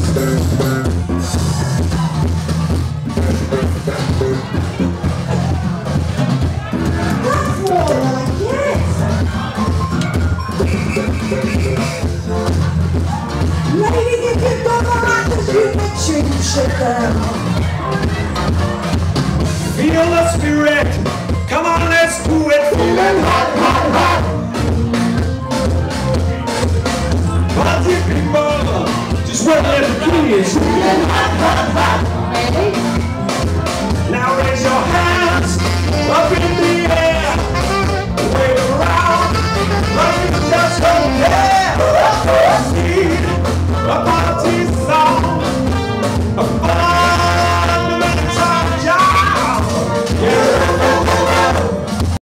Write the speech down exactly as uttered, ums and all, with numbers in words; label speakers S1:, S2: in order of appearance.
S1: Feel the spirit, come on, let's do it, feeling hot, hot, hot. Party people, just wait let the kids, feeling hot, hot, hot.